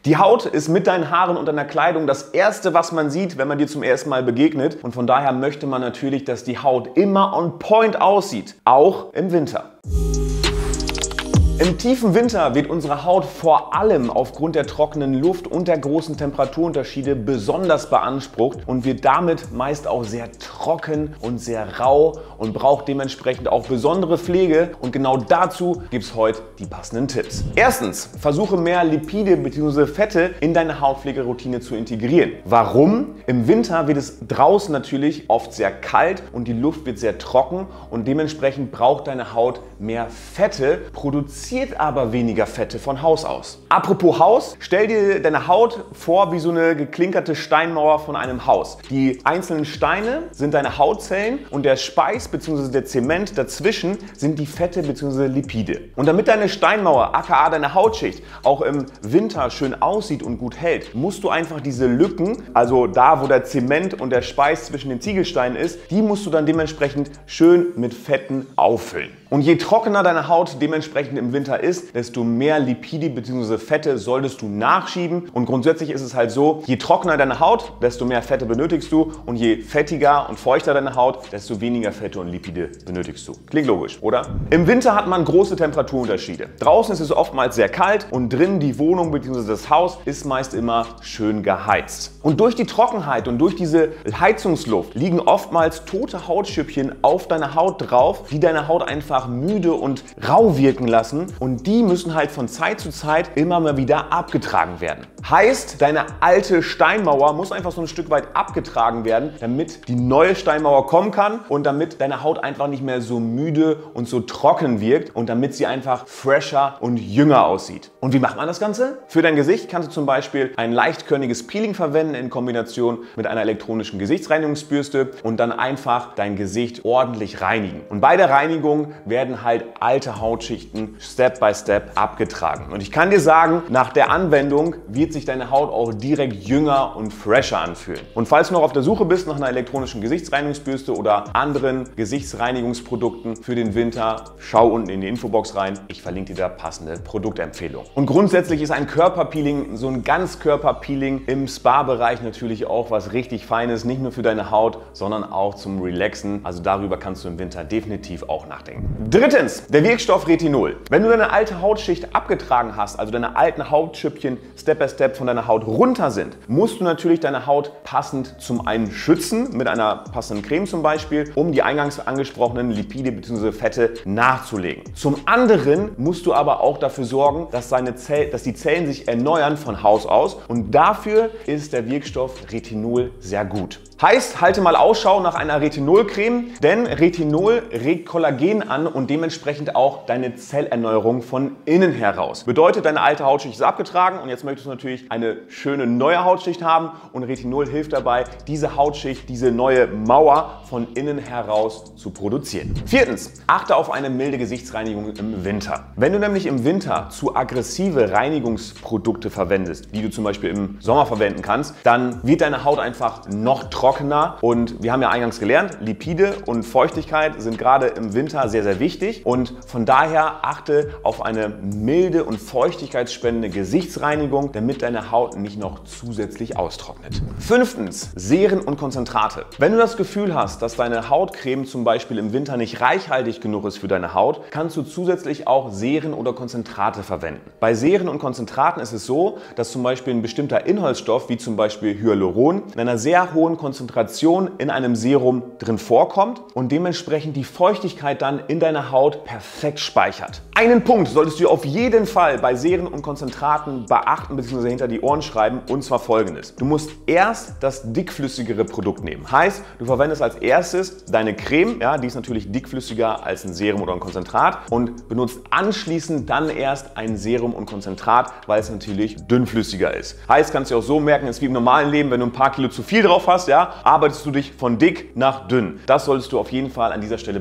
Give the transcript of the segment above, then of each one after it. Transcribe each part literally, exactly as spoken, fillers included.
Die Haut ist mit deinen Haaren und deiner Kleidung das Erste, was man sieht, wenn man dir zum ersten Mal begegnet. Und von daher möchte man natürlich, dass die Haut immer on point aussieht, auch im Winter. Im tiefen Winter wird unsere Haut vor allem aufgrund der trockenen Luft und der großen Temperaturunterschiede besonders beansprucht und wird damit meist auch sehr trocken und sehr rau und braucht dementsprechend auch besondere Pflege, und genau dazu gibt es heute die passenden Tipps. Erstens, versuche mehr Lipide bzw. Fette in deine Hautpflegeroutine zu integrieren. Warum? Im Winter wird es draußen natürlich oft sehr kalt und die Luft wird sehr trocken und dementsprechend braucht deine Haut mehr Fette, produziert aber weniger Fette von Haus aus. Apropos Haus, stell dir deine Haut vor wie so eine geklinkerte Steinmauer von einem Haus. Die einzelnen Steine sind deine Hautzellen und der Speis bzw. der Zement dazwischen sind die Fette bzw. Lipide. Und damit deine Steinmauer, aka deine Hautschicht, auch im Winter schön aussieht und gut hält, musst du einfach diese Lücken, also da wo der Zement und der Speis zwischen den Ziegelsteinen ist, die musst du dann dementsprechend schön mit Fetten auffüllen. Und je trockener deine Haut dementsprechend im Winter ist, desto mehr Lipide bzw. Fette solltest du nachschieben. Und grundsätzlich ist es halt so, je trockener deine Haut, desto mehr Fette benötigst du, und je fettiger und feuchter deine Haut, desto weniger Fette und Lipide benötigst du. Klingt logisch, oder? Im Winter hat man große Temperaturunterschiede. Draußen ist es oftmals sehr kalt und drinnen die Wohnung bzw. das Haus ist meist immer schön geheizt. Und durch die Trockenheit und durch diese Heizungsluft liegen oftmals tote Hautschüppchen auf deiner Haut drauf, die deine Haut einfach müde und rau wirken lassen, und die müssen halt von Zeit zu Zeit immer mal wieder abgetragen werden. Heißt, deine alte Steinmauer muss einfach so ein Stück weit abgetragen werden, damit die neue Steinmauer kommen kann und damit deine Haut einfach nicht mehr so müde und so trocken wirkt und damit sie einfach fresher und jünger aussieht. Und wie macht man das Ganze? Für dein Gesicht kannst du zum Beispiel ein leichtkörniges Peeling verwenden in Kombination mit einer elektronischen Gesichtsreinigungsbürste und dann einfach dein Gesicht ordentlich reinigen. Und bei der Reinigung werden halt alte Hautschichten Step by Step abgetragen. Und ich kann dir sagen, nach der Anwendung wird sich deine Haut auch direkt jünger und fresher anfühlen. Und falls du noch auf der Suche bist nach einer elektronischen Gesichtsreinigungsbürste oder anderen Gesichtsreinigungsprodukten für den Winter, schau unten in die Infobox rein. Ich verlinke dir da passende Produktempfehlungen. Und grundsätzlich ist ein Körperpeeling, so ein Ganzkörperpeeling im Spa-Bereich natürlich auch was richtig Feines, nicht nur für deine Haut, sondern auch zum Relaxen. Also darüber kannst du im Winter definitiv auch nachdenken. Drittens, der Wirkstoff Retinol. Wenn du deine alte Hautschicht abgetragen hast, also deine alten Hautschüppchen Step by Step von deiner Haut runter sind, musst du natürlich deine Haut passend zum einen schützen, mit einer passenden Creme zum Beispiel, um die eingangs angesprochenen Lipide bzw. Fette nachzulegen. Zum anderen musst du aber auch dafür sorgen, dass, deine Zell, dass die Zellen sich erneuern von Haus aus, und dafür ist der Wirkstoff Retinol sehr gut. Heißt, halte mal Ausschau nach einer Retinolcreme, denn Retinol regt Kollagen an und dementsprechend auch deine Zellerneuerung von innen heraus. Bedeutet, deine alte Hautschicht ist abgetragen und jetzt möchtest du natürlich eine schöne neue Hautschicht haben, und Retinol hilft dabei, diese Hautschicht, diese neue Mauer von innen heraus zu produzieren. Viertens, achte auf eine milde Gesichtsreinigung im Winter. Wenn du nämlich im Winter zu aggressive Reinigungsprodukte verwendest, die du zum Beispiel im Sommer verwenden kannst, dann wird deine Haut einfach noch trockener. Trockener, und wir haben ja eingangs gelernt, Lipide und Feuchtigkeit sind gerade im Winter sehr, sehr wichtig, und von daher achte auf eine milde und feuchtigkeitsspendende Gesichtsreinigung, damit deine Haut nicht noch zusätzlich austrocknet. Fünftens, Seren und Konzentrate. Wenn du das Gefühl hast, dass deine Hautcreme zum Beispiel im Winter nicht reichhaltig genug ist für deine Haut, kannst du zusätzlich auch Seren oder Konzentrate verwenden. Bei Seren und Konzentraten ist es so, dass zum Beispiel ein bestimmter Inhaltsstoff, wie zum Beispiel Hyaluron, in einer sehr hohen Konzentration Konzentration in einem Serum drin vorkommt und dementsprechend die Feuchtigkeit dann in deiner Haut perfekt speichert. Einen Punkt solltest du auf jeden Fall bei Seren und Konzentraten beachten bzw. hinter die Ohren schreiben, und zwar folgendes. Du musst erst das dickflüssigere Produkt nehmen. Heißt, du verwendest als erstes deine Creme, ja, die ist natürlich dickflüssiger als ein Serum oder ein Konzentrat, und benutzt anschließend dann erst ein Serum und Konzentrat, weil es natürlich dünnflüssiger ist. Heißt, kannst du auch so merken, es ist wie im normalen Leben, wenn du ein paar Kilo zu viel drauf hast, ja, arbeitest du dich von dick nach dünn. Das solltest du auf jeden Fall an dieser Stelle beachten.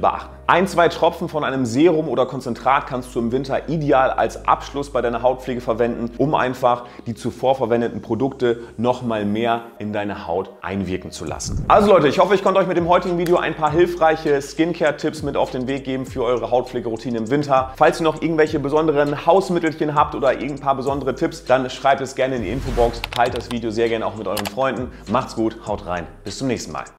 Ein, zwei Tropfen von einem Serum oder Konzentrat kannst du im Winter ideal als Abschluss bei deiner Hautpflege verwenden, um einfach die zuvor verwendeten Produkte noch mal mehr in deine Haut einwirken zu lassen. Also Leute, ich hoffe, ich konnte euch mit dem heutigen Video ein paar hilfreiche Skincare-Tipps mit auf den Weg geben für eure Hautpflegeroutine im Winter. Falls ihr noch irgendwelche besonderen Hausmittelchen habt oder ein paar besondere Tipps, dann schreibt es gerne in die Infobox. Teilt das Video sehr gerne auch mit euren Freunden. Macht's gut, haut rein. Bis zum nächsten Mal.